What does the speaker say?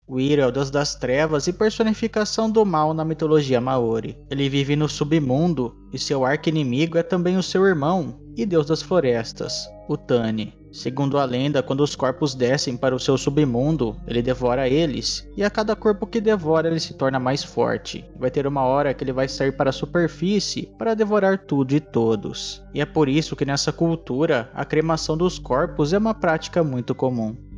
O Iro é o deus das trevas e personificação do mal na mitologia Maori. Ele vive no submundo e seu arqui-inimigo é também o seu irmão e deus das florestas, o Tani. Segundo a lenda, quando os corpos descem para o seu submundo, ele devora eles, e a cada corpo que devora ele se torna mais forte. Vai ter uma hora que ele vai sair para a superfície para devorar tudo e todos. E é por isso que nessa cultura, a cremação dos corpos é uma prática muito comum.